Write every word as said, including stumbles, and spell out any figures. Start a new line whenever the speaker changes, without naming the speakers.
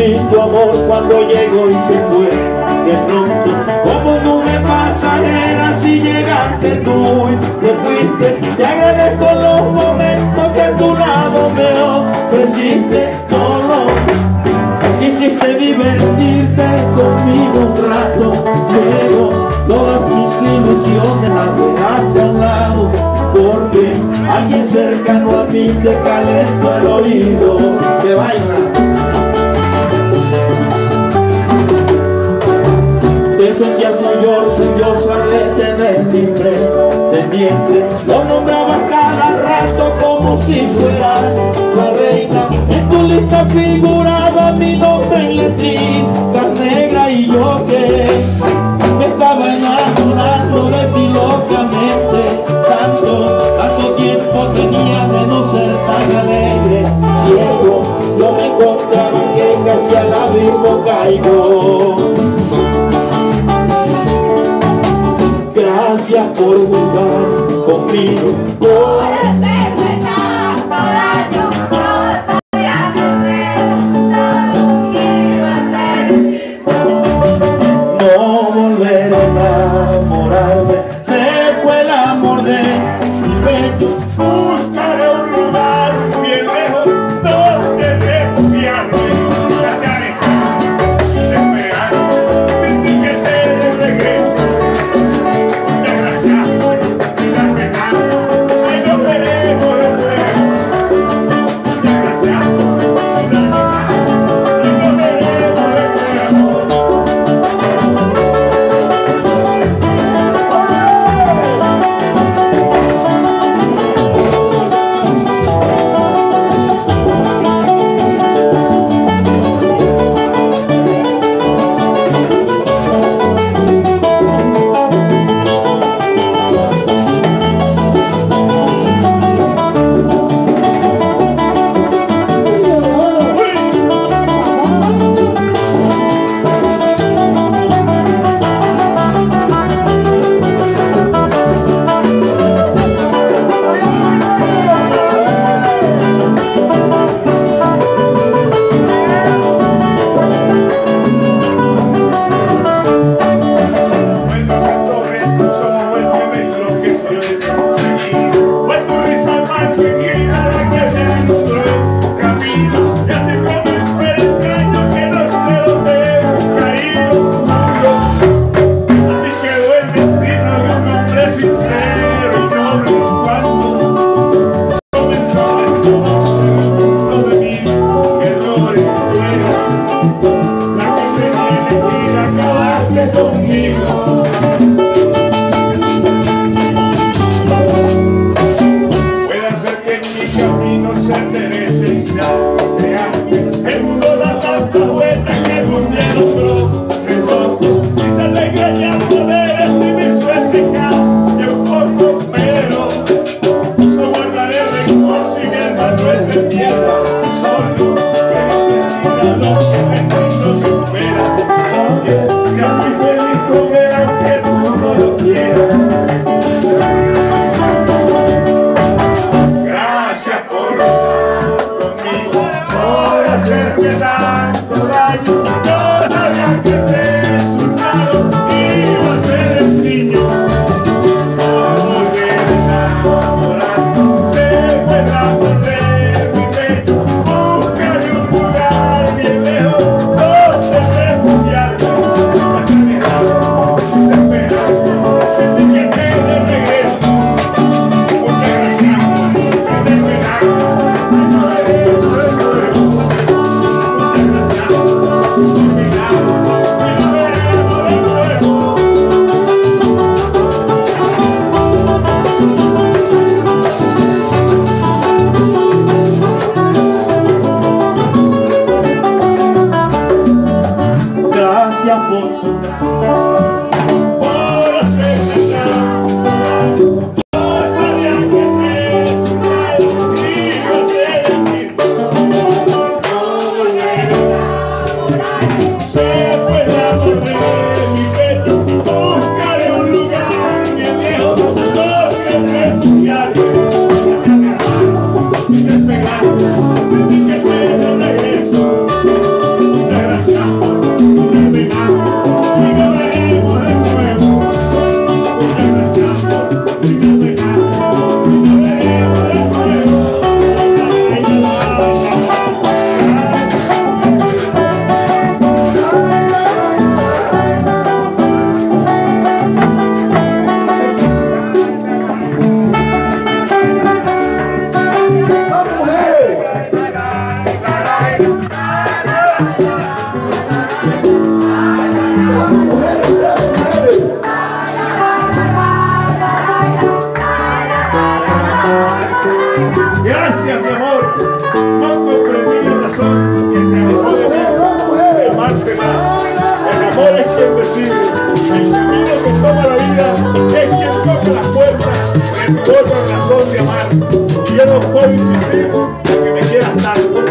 Y tu amor cuando llegó y se fue de pronto, como nube pasajera, si llegaste tú y te fuiste. Te agradezco los momentos que a tu lado me ofreciste. Solo quisiste divertirte conmigo un rato, pero todas mis ilusiones las dejaste a un lado, porque alguien cercano a mí te calentó el oído. Que vaina. Te sentías muy orgullosa de tener timbre pendiente, lo nombrabas cada rato como si fueras la reina. En tu lista figuraba mi nombre en letritas negras, y yo que me estaba enamorando de ti locamente. Tanto, tanto tiempo tenía de no ser tan alegre. Ciego, yo me encontraba que casi al abismo caigo. Gracias por jugar conmigo, por
hacerme tanto daño. Yo sabía que todo iba a ser mismo.
No volver a enamorarme, se fue el amor de mi pecho.
Buscaré un lugar bien lejos donde refugiarme. Ya se alejaron, se esperaron, sentí que te de regreso. Desgraciado, y las pecados, ay no veré. otra razón de amar. Y yo no estoy sin ti porque me quieras tanto.